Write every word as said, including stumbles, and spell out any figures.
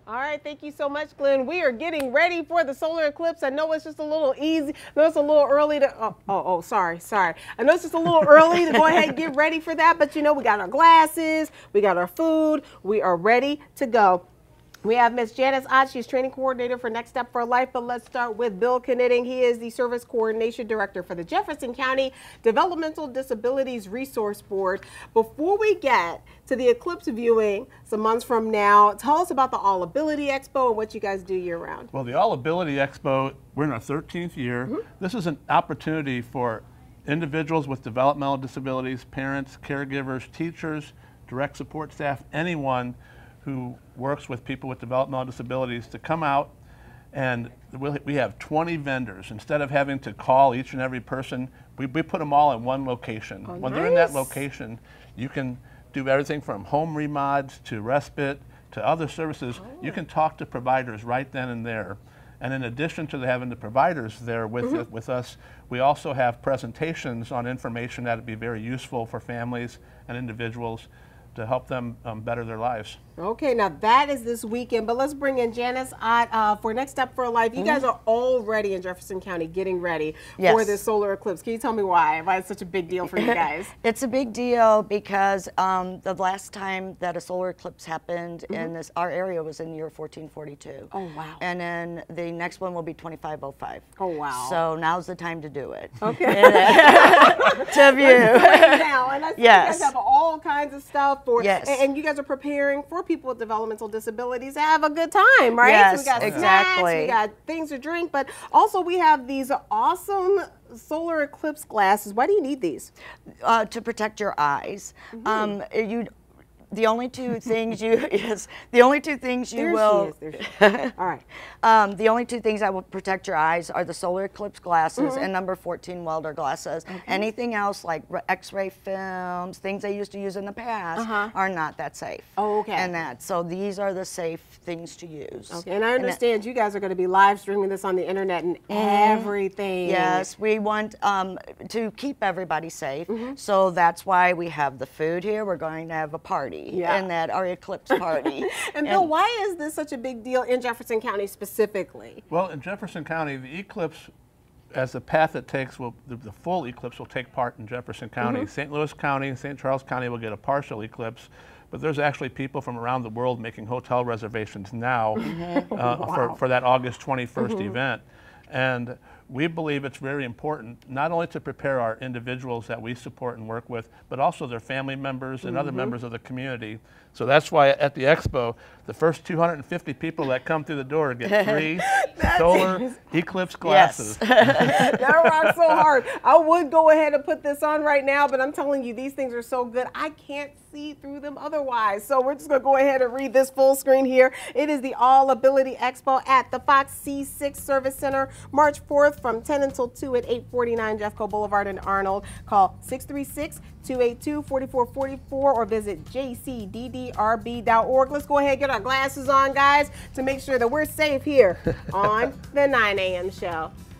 All right, thank you so much, Glenn. We are getting ready for the solar eclipse. I know it's just a little easy. I know it's a little early to, oh, oh, oh, sorry, sorry. I know it's just a little early to go ahead and get ready for that, but you know, we got our glasses, we got our food, we are ready to go. We have Miz Janice Ott, she's training coordinator for Next Step for Life, but let's start with Bill Knitting. He is the Service Coordination Director for the Jefferson County Developmental Disabilities Resource Board. Before we get to the eclipse viewing some months from now, tell us about the All Ability Expo and what you guys do year round. Well, the All Ability Expo, we're in our thirteenth year. Mm-hmm. This is an opportunity for individuals with developmental disabilities, parents, caregivers, teachers, direct support staff, anyone who works with people with developmental disabilities to come out, and we have twenty vendors. Instead of having to call each and every person, we, we put them all in one location. Oh, when nice. They're in that location, you can do everything from home remods to respite to other services. Oh. You can talk to providers right then and there. And in addition to having the providers there with, mm-hmm. with us, we also have presentations on information that would be very useful for families and individuals to help them um, better their lives. Okay, now that is this weekend, but let's bring in Janice Ott uh, for Next Step for Life. You mm-hmm. guys are already in Jefferson County getting ready yes. for this solar eclipse. Can you tell me why? Why it's such a big deal for you guys? It's a big deal because um, the last time that a solar eclipse happened mm-hmm. in this our area was in the year fourteen forty-two. Oh, wow. And then the next one will be twenty-five oh five. Oh, wow. So now's the time to do it. Okay. To view. Now, and I see yes. you guys have all kinds of stuff for, yes. and, and you guys are preparing for people with developmental disabilities to have a good time, right? Yes, so we got exactly. snacks, we got things to drink, but also we have these awesome solar eclipse glasses. Why do you need these? Uh, to protect your eyes. Mm-hmm. um, you. The only two things you yes, the only two things you there will. She is, there she is. All right. Um, the only two things that will protect your eyes are the solar eclipse glasses mm-hmm. and number fourteen welder glasses. Okay. Anything else like X-ray films, things they used to use in the past, uh-huh. are not that safe. Oh, okay. And that so these are the safe things to use. Okay. And I understand and that, you guys are going to be live streaming this on the internet and mm, everything. Yes, we want um, to keep everybody safe. Mm-hmm. So that's why we have the food here. We're going to have a party. Yeah. And that our eclipse party. and Bill, and, why is this such a big deal in Jefferson County specifically? Well, in Jefferson County, the eclipse, as the path it takes, will the, the full eclipse will take part in Jefferson County. Mm-hmm. Saint Louis County and Saint Charles County will get a partial eclipse, but there's actually people from around the world making hotel reservations now uh, wow. for, for that August twenty-first mm-hmm. event. And we believe it's very important not only to prepare our individuals that we support and work with, but also their family members and mm-hmm. other members of the community. So that's why at the expo, the first two hundred fifty people that come through the door get free solar eclipse glasses. Yes. That rocks so hard. I would go ahead and put this on right now, but I'm telling you, these things are so good, I can't see through them otherwise. So we're just going to go ahead and read this full screen here. It is the All Ability Expo at the Fox C six Service Center, March fourth from ten until two at eight forty-nine Jeffco Boulevard in Arnold. Call six three six, two eight two, four four four four or visit j c d d r b dot org. Let's go ahead and get our glasses on, guys, to make sure that we're safe here on the nine A M show.